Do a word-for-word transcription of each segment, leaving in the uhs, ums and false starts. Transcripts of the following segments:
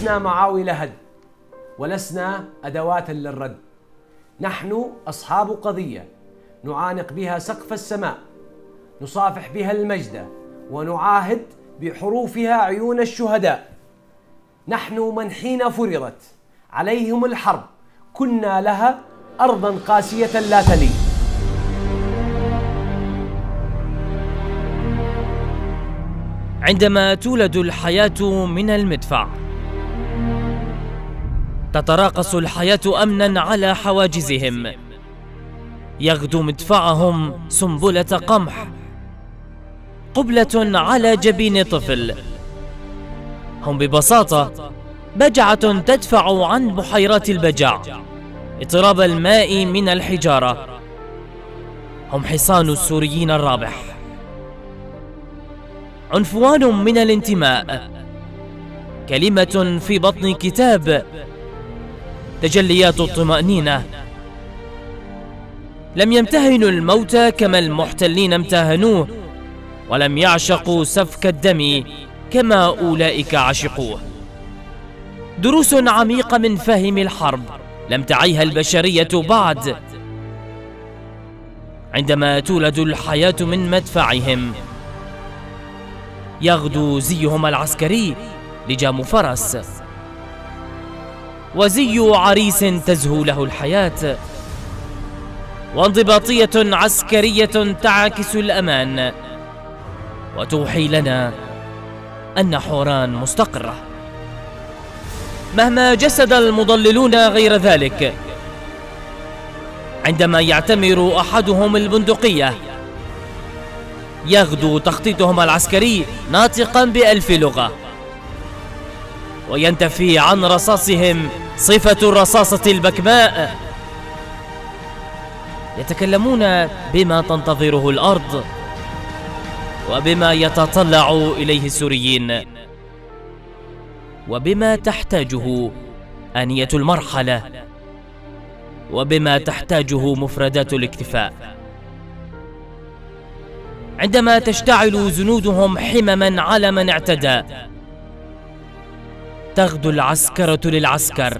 لسنا معاول هد ولسنا أدوات للرد. نحن أصحاب قضية نعانق بها سقف السماء، نصافح بها المجد ونعاهد بحروفها عيون الشهداء. نحن من حين فرضت عليهم الحرب كنا لها أرضا قاسية لا تلي. عندما تولد الحياة من المدفع تتراقص الحياة أمنا على حواجزهم. يغدو مدفعهم سنبلة قمح، قبلة على جبين طفل. هم ببساطة بجعة تدفع عن بحيرات البجع اضطراب الماء من الحجارة. هم حصان السوريين الرابح، عنفوان من الانتماء، كلمة في بطن كتاب، تجليات الطمأنينة. لم يمتهنوا الموت كما المحتلين امتهنوه، ولم يعشقوا سفك الدم كما أولئك عشقوه. دروس عميقة من فهم الحرب لم تعيها البشرية بعد. عندما تولد الحياة من مدفعهم يغدو زيهم العسكري لجام فرس، وزي عريس تزهو له الحياة، وانضباطية عسكرية تعكس الأمان وتوحي لنا أن حوران مستقرة. مهما جسد المضللون غير ذلك، عندما يعتمر أحدهم البندقية يغدو تخطيطهم العسكري ناطقا بألف لغة، وينتفي عن رصاصهم صفة الرصاصة البكماء. يتكلمون بما تنتظره الأرض وبما يتطلع إليه السوريين وبما تحتاجه آنية المرحلة وبما تحتاجه مفردات الاكتفاء. عندما تشتعل جنودهم حمما على من اعتدى تغدو العسكرة للعسكر،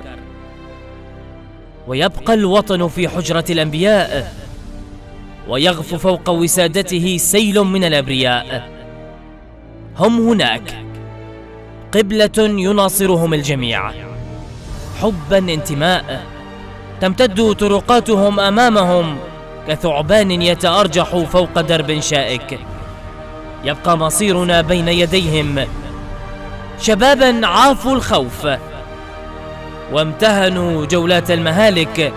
ويبقى الوطن في حجرة الأنبياء، ويغفو فوق وسادته سيل من الأبرياء. هم هناك قبلة يناصرهم الجميع، حبا انتماء. تمتد طرقاتهم أمامهم كثعبان يتأرجح فوق درب شائك. يبقى مصيرنا بين يديهم، شبابا عافوا الخوف وامتهنوا جولات المهالك.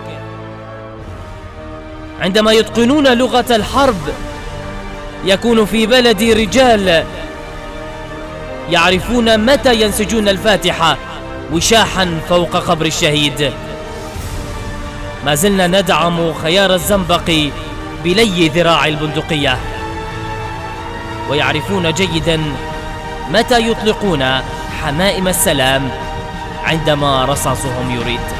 عندما يتقنون لغة الحرب يكون في بلدي رجال يعرفون متى ينسجون الفاتحة وشاحا فوق قبر الشهيد. ما زلنا ندعم خيار الزنبق بلي ذراع البندقية، ويعرفون جيدا متى يطلقون حمائم السلام عندما رصاصهم يريد.